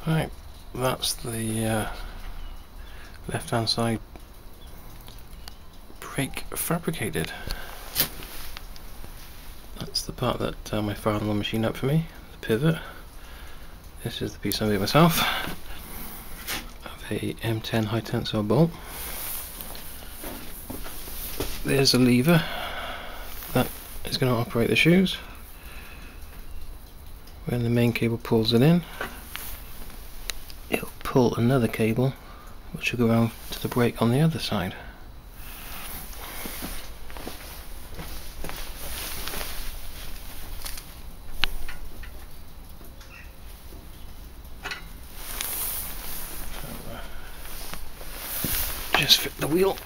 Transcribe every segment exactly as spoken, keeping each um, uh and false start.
Right, that's the uh, left hand side brake fabricated. That's the part that uh, my father-in-law machined up for me, the pivot. This is the piece I made myself of a M ten high tensile bolt. There's a lever that is going to operate the shoes. When the main cable pulls it in, it'll pull another cable which will go around to the brake on the other side. So, uh, just fit the wheel.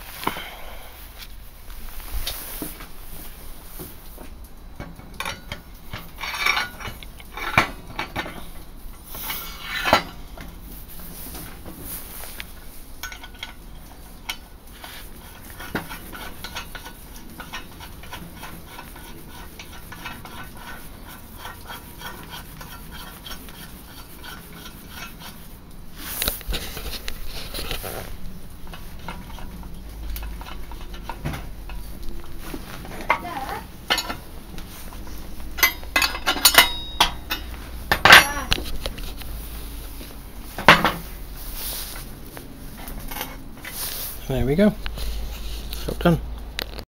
There we go.